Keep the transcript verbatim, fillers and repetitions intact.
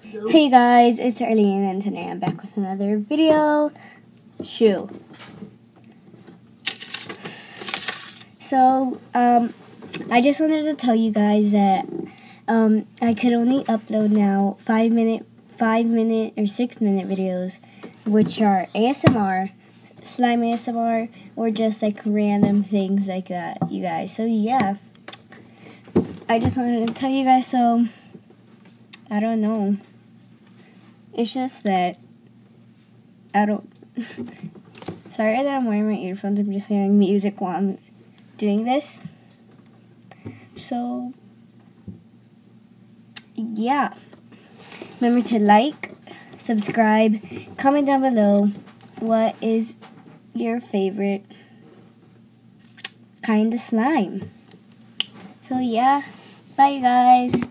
Hey guys, it's Arlene and today I'm back with another video. Shoe. So, um, I just wanted to tell you guys that um, I could only upload now five minute, five minute or six minute videos, which are A S M R, slime A S M R, or just like random things like that, you guys. So yeah, I just wanted to tell you guys. So I don't know. It's just that I don't. Sorry that I'm wearing my earphones. I'm just hearing music while I'm doing this. So, yeah. Remember to like, subscribe, comment down below what is your favorite kind of slime. So, yeah. Bye, guys.